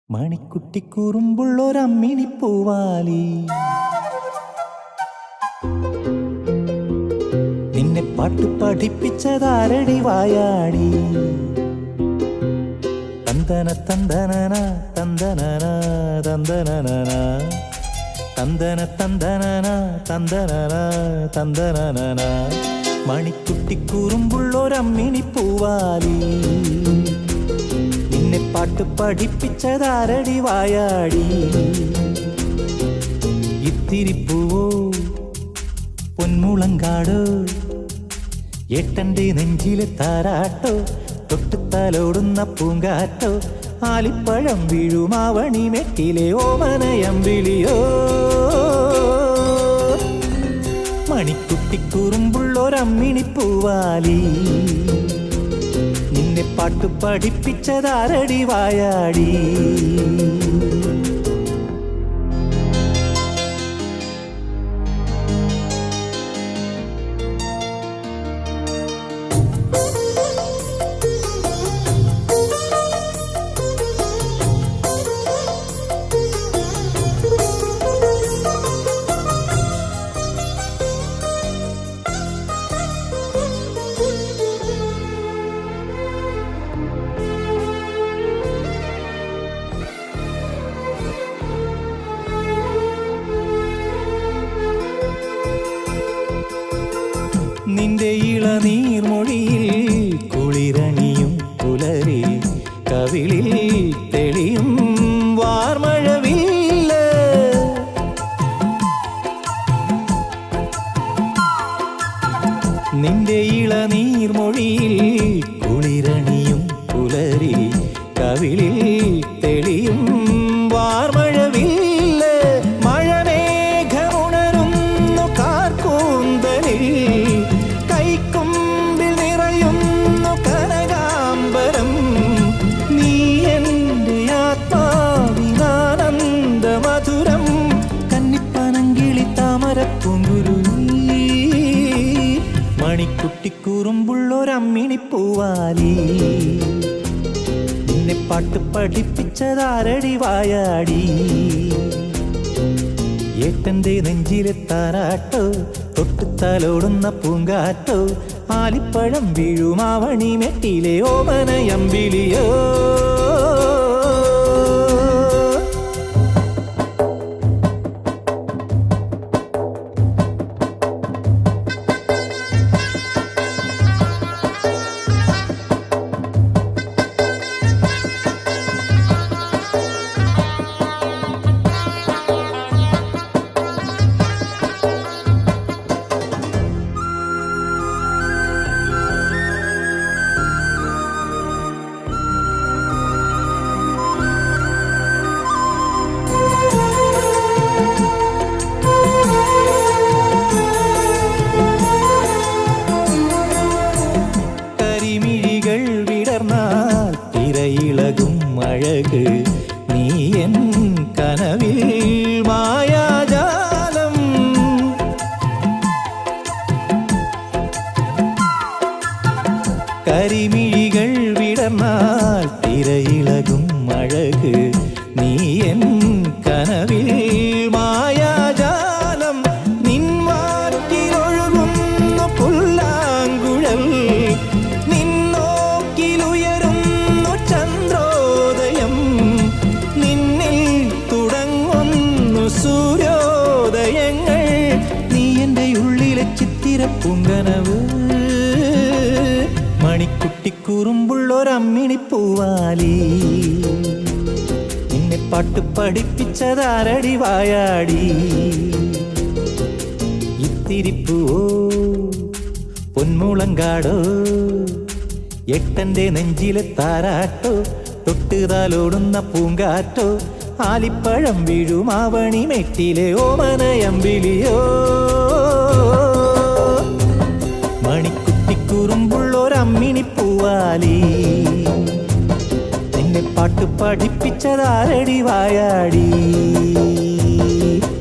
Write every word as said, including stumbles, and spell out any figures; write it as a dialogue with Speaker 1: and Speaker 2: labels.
Speaker 1: മണിക്കുട്ടി കുറുമ്പുള്ളൊരമ്മിണി പൂവാലി നിന്നെ പാട്ട് പഠിപ്പിച്ചതാരടി വായാടി തന്തന തന്തനന തന്തനന തന്തനന തന്തന തന്തനന തന്തനന തന്തനന മണിക്കുട്ടി കുറുമ്പുള്ളൊരമ്മിണി പൂവാലി നിന്നെ പാട്ട് പഠിപ്പിച്ചതാരടി വായാടി ഇത്തിരിപ്പൂവോ പൊന്മുളങ്കാടോ ഏട്ടന്റെ നെഞ്ചിലെ താരാട്ടോ തൊട്ടുത്തലോടുന്ന പൂങ്കാറ്റോ ആലിപ്പഴം വീഴുമാവണി മെട്ടിലെ ഓമനയമ്പിളിയോ മണിക്കുട്ടി കുറുമ്പുള്ളൊരമ്മിണി പൂവാലി നിന്നെ പാട്ട് പഠിപ്പിച്ചതാരടി വായാടി നിന്റെ ഇളനീർമൊഴിയിൽ കുളിരണിയും പുലരി കവിളിൽ തെളിയും വാർമഴവില്ല നിന്റെ ഇളനീർമൊഴിയിൽ കുളിരണിയും പുലരി കവിളിൽ തെളിയും വാർമഴവില്ല മഴമേഘമുണരുന്നു കാർക്കൂന്തലിൽ മണിക്കുട്ടി കുറുമ്പുള്ളൊരമ്മിണി പൂവാലി നിന്നെ പാട്ട് പഠിപ്പിച്ചതാരടി വായാടി ഏട്ടന്റെ നെഞ്ചിലെ താരാട്ടോ തൊട്ടുത്തലോടുന്ന പൂങ്കാറ്റോ ആലിപ്പഴം വീഴുമാവണി മെട്ടിലെ ഓമനയമ്പിളിയോ തിരയിളകും അഴക് നീ എൻ കനവിൽ മായാജാലം കരിമിഴികൾ വിടർന്നാൽ തിരയിളകും അഴക് നീ എൻ കനവിൽ മായാജാലം നിൻവാറ്റിലൊഴുകുന്നു പുല്ലാങ്കുഴൽ സൂര്യോദയങ്ങൾ നീ എൻ്റെ ഉള്ളിലെ ചിത്തിരപ്പൂങ്കനവ് മണിക്കുട്ടി കുറുമ്പുള്ളൊരമ്മിണി പൂവാലി നിന്നെ പാട്ട് പഠിപ്പിച്ചതാരടി വായാടി ഇത്തിരിപ്പൂവോ പൊന്മുളങ്കാടോ എട്ടന്റെ നെഞ്ചിലെ താരാട്ടോ തൊട്ടുതാലോടുന്ന പൂങ്കാറ്റോ ആലിപ്പഴം വീഴുമാവണി മെട്ടിലെ ഓമനയമ്പിളിയോ മണിക്കുട്ടി കുറുമ്പുള്ളൊരമ്മിണി പൂവാലി നിന്നെ പാട്ട് പഠിപ്പിച്ചതാരടി വായാടി.